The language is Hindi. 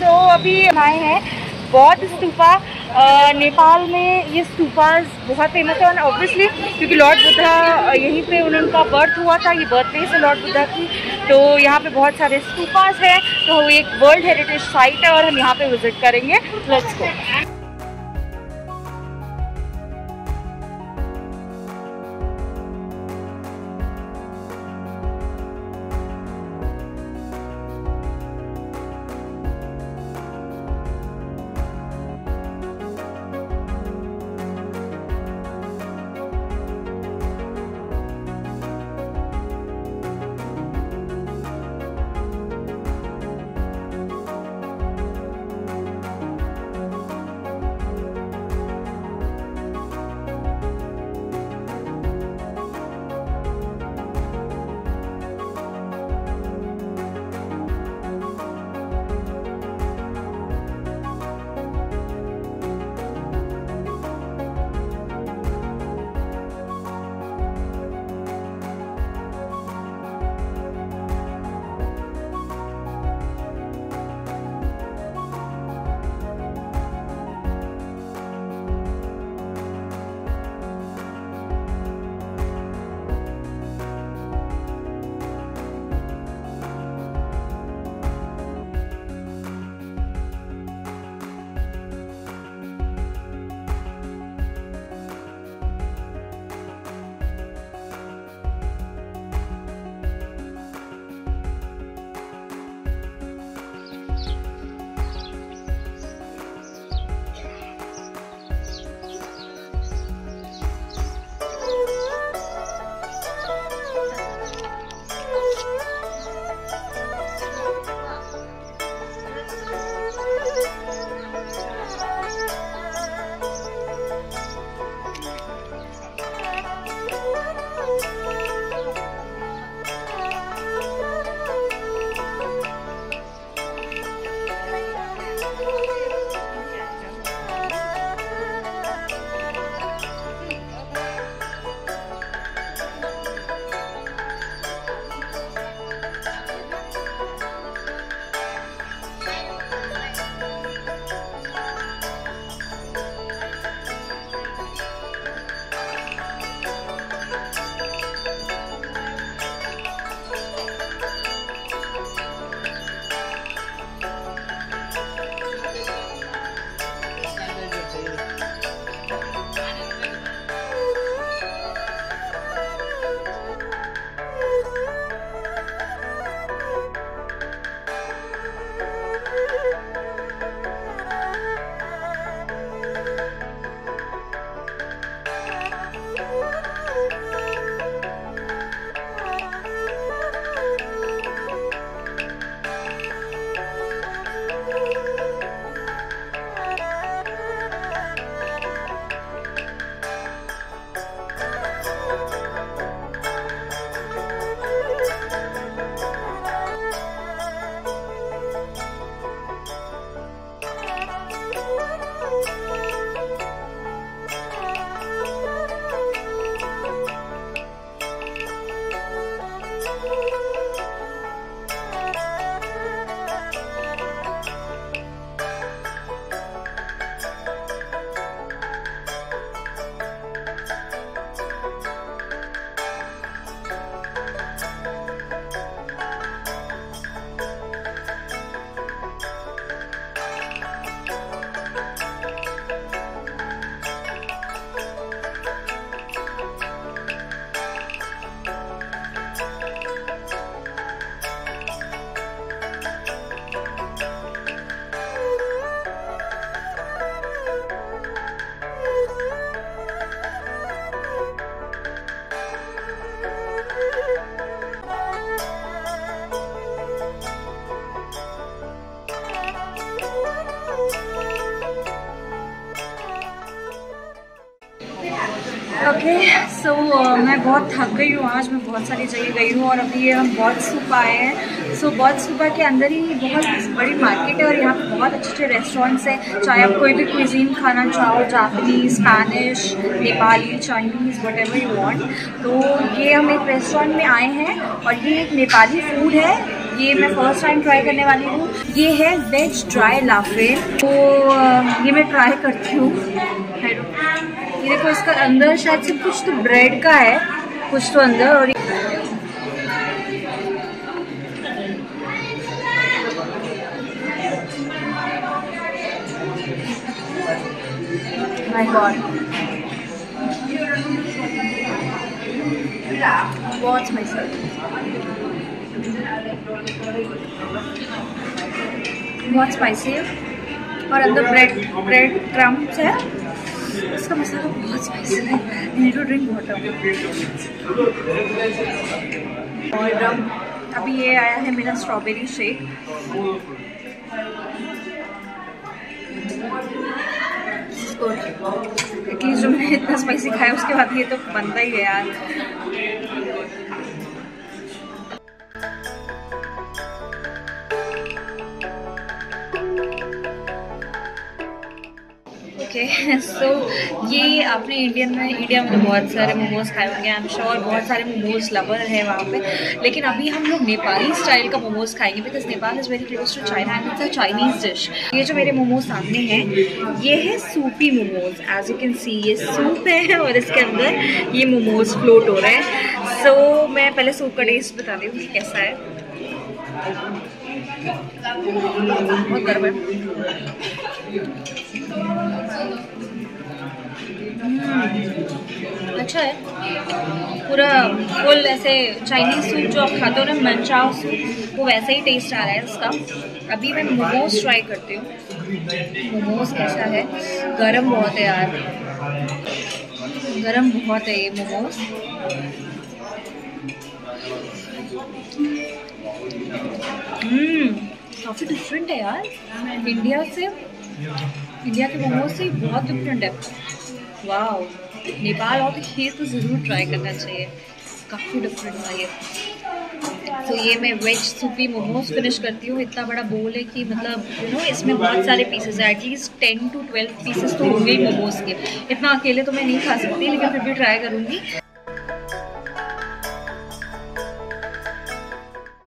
सो अभी आए हैं बौद्ध स्तूपा। नेपाल में ये स्तूपास बहुत फेमस है, और ऑब्वियसली क्योंकि लॉर्ड बुद्धा यहीं पे उनका बर्थ हुआ था, ये बर्थ प्लेस है लॉर्ड बुद्धा की, तो यहाँ पे बहुत सारे स्तूपास हैं। तो एक वर्ल्ड हेरिटेज साइट है और हम यहाँ पे विजिट करेंगे। Let's go. ओके सो मैं बहुत थक गई हूँ आज, मैं बहुत सारी जगह गई हूँ और अभी हम बौद्ध स्तूपा आए हैं। सो बौद्ध स्तूपा के अंदर ही बहुत बड़ी मार्केट है और यहाँ पे बहुत अच्छे अच्छे रेस्टोरेंट्स हैं। चाहे आप कोई भी क्विजीन खाना चाहो, Japanese, Spanish, Nepali, Chinese, whatever you want. तो ये हम एक रेस्टोरेंट में आए हैं और ये एक नेपाली फूड है ये मैं फर्स्ट टाइम ट्राई करने वाली हूँ। ये है वेज ड्राई लाफे, तो ये मैं ट्राई करती हूँ। ये देखो, इसका अंदर शायद से कुछ तो ब्रेड का है, कुछ तो अंदर। और माय गॉड, बहुत स्पाइसी, बहुत स्पाइसी है। और अंदर ब्रेड क्रम्स है। इसका मसाला बहुत स्पाइसी है। Need to drink water. और अभी ये आया है मेरा स्ट्रॉबेरी शेक। एटलीस्ट जो मैंने इतना स्पाइसी खाया उसके बाद ये तो बनता ही है यार। ओके, सो ये आपने इंडिया में तो बहुत सारे मोमोज खाए होंगे, आई एम श्योर बहुत सारे मोमोज लवर है वहाँ पे। लेकिन अभी हम लोग नेपाली स्टाइल का मोमोज खाएंगे, because Nepal is very close to China and it's a Chinese dish. ये जो मेरे मोमोज सामने हैं ये है soupy momos. As you can see ये सूप है और इसके अंदर ये मोमोज फ्लोट हो रहे हैं। सो मैं पहले सूप का टेस्ट बता रही हूँ कैसा है। बहुत गर्म है। अच्छा है, पूरा फुल ऐसे चाइनीज सूप जो आप खाते हो ना, मंचाओ सूप, वो वैसे ही टेस्ट आ रहा है उसका। अभी मैं मोमोज ट्राई करती हूँ, मोमोज कैसा है। गरम बहुत है यार, गरम बहुत है ये मोमोज। काफ़ी डिफरेंट है यार इंडिया से। इंडिया के मोमोज से बहुत डिफरेंट है। वाह, नेपाल और ये तो ज़रूर ट्राई करना चाहिए, काफ़ी डिफरेंट था ये। तो ये मैं वेज सूपी मोमोज फिनिश करती हूँ। इतना बड़ा बोल है कि मतलब इसमें बहुत सारे पीसेस है, एटलीस्ट 10 to 12 पीसेस तो होंगे ही मोमोज के। इतना अकेले तो मैं नहीं खा सकती, लेकिन फिर भी ट्राई करूँगी।